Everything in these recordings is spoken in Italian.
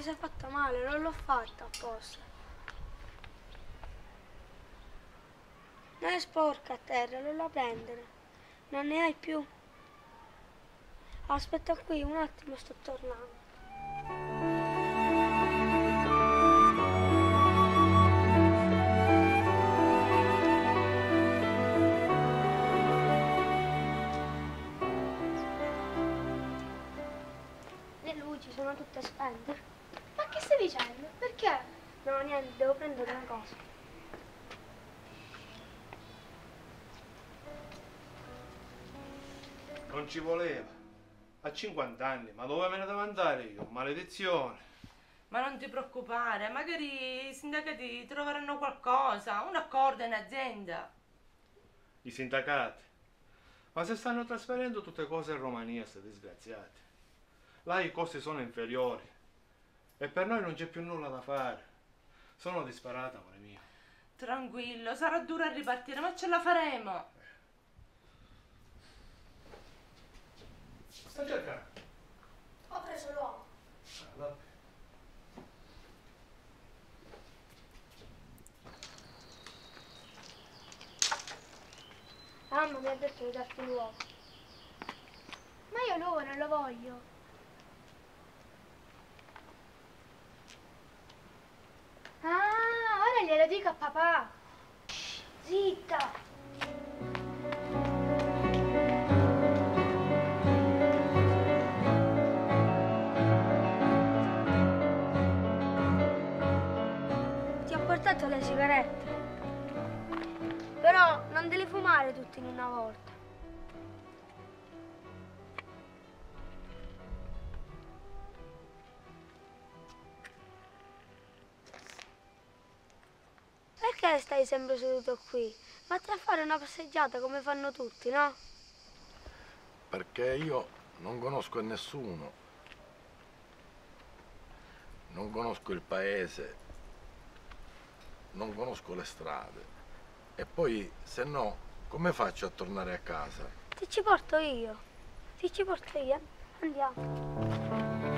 sei fatta male, non l'ho fatta apposta. Non è sporca a terra, non la prendere. Non ne hai più. Aspetta qui, un attimo, sto tornando. Le luci sono tutte spente. Ma che stai dicendo? Perché? No, niente, devo prendere una cosa. Non ci voleva. A 50 anni, ma dove me ne devo andare io? Maledizione. Ma non ti preoccupare, magari i sindacati troveranno qualcosa, un accordo in azienda. I sindacati. Ma se stanno trasferendo tutte cose in Romania, ste disgraziati. Là i costi sono inferiori. E per noi non c'è più nulla da fare. Sono disperata, amore mio. Tranquillo, sarà duro a ripartire, ma ce la faremo. Sta cercando? Ho preso l'uovo. Vabbè. Mamma mi ha detto di darti l'uovo. Ma io l'uovo non lo voglio. Ah, ora glielo dico a papà. Zitta! Ti ho portato le sigarette. Però non devi fumare tutti in una volta. Perché stai sempre seduto qui? Vatti a fare una passeggiata come fanno tutti, no? Perché io non conosco nessuno, non conosco il paese, non conosco le strade. E poi, se no, come faccio a tornare a casa? Ti ci porto io. Ti ci porto io. Andiamo.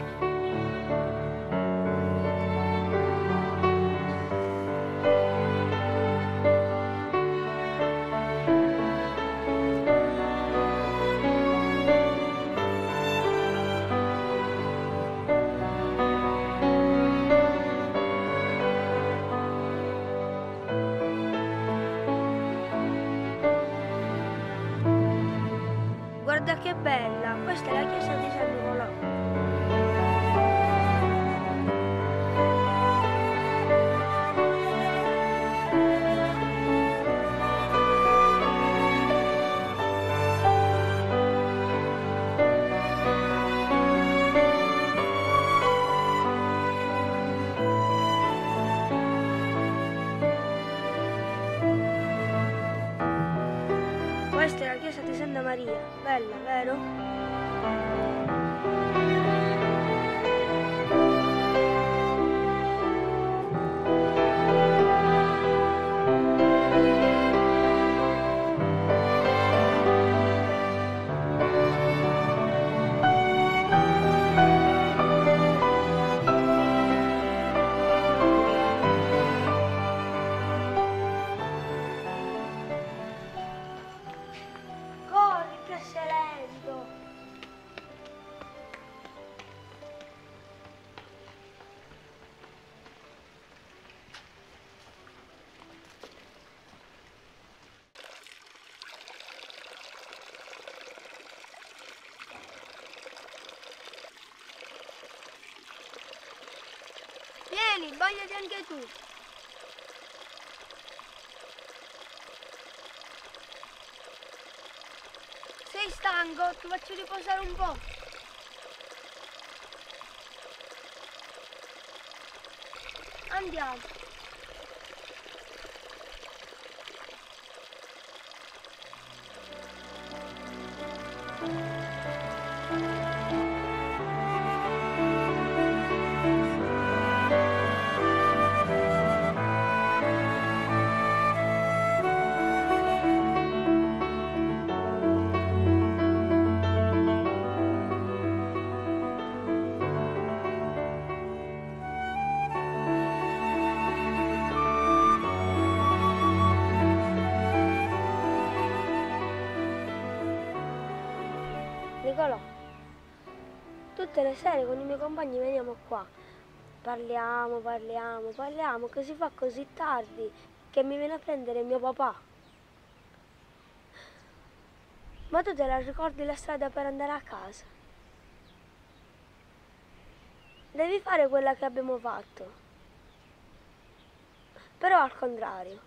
Guarda che bella, questa è la chiesa di San Nicolò. Questa è la chiesa di Santa Maria, bella, vero? Corri che sei lento! Vieni, bagnati anche tu! Sei stanco? Ti faccio riposare un po'. Andiamo. Nicolò, tutte le sere con i miei compagni veniamo qua. Parliamo, parliamo, parliamo, che si fa così tardi che mi viene a prendere mio papà. Ma tu te la ricordi la strada per andare a casa? Devi fare quella che abbiamo fatto. Però al contrario.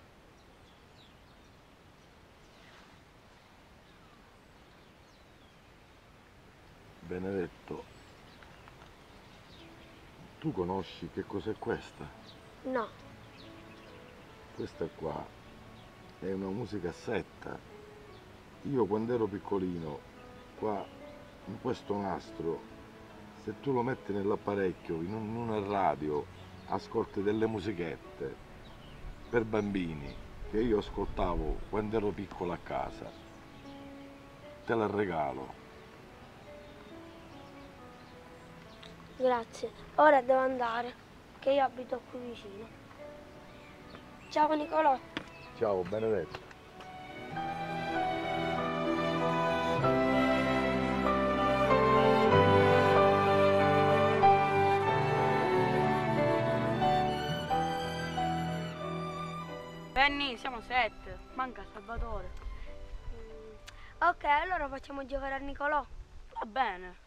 Benedetto, tu conosci che cos'è questa? No. Questa qua è una musicassetta. Io quando ero piccolino, qua in questo nastro, se tu lo metti nell'apparecchio, in una radio, ascolti delle musichette per bambini che io ascoltavo quando ero piccolo a casa. Te la regalo. Grazie. Ora devo andare, che io abito qui vicino. Ciao Nicolò. Ciao Benedetto. Penny, siamo 7. Manca Salvatore. Ok, allora facciamo giocare a Nicolò. Va bene.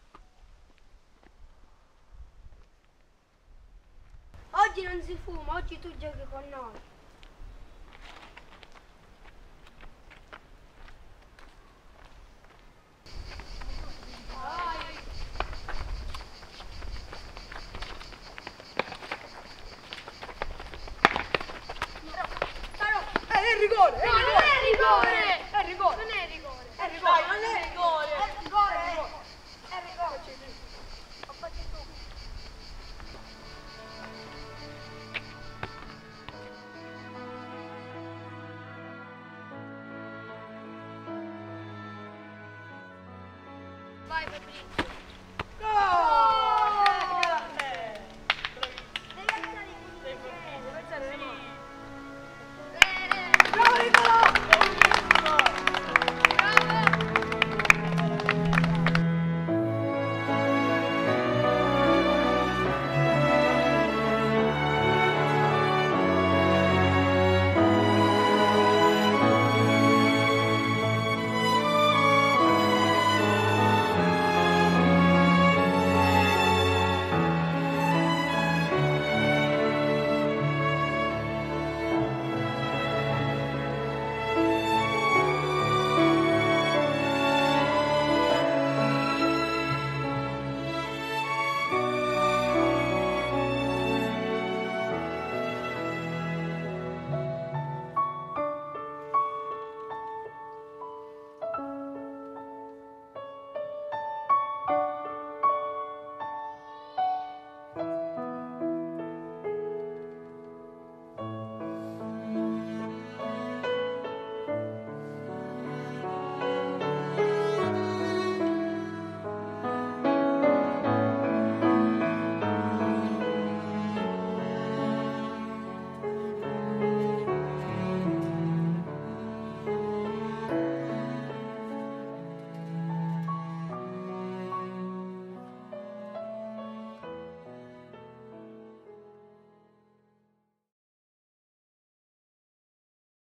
Oggi non si fuma, oggi tu giochi con noi. È rigore! No, non è rigore! È rigore! Non è rigore! È rigore! Non è rigore! È rigore! È rigore! Ho fatto tu. Vai Fabrizio!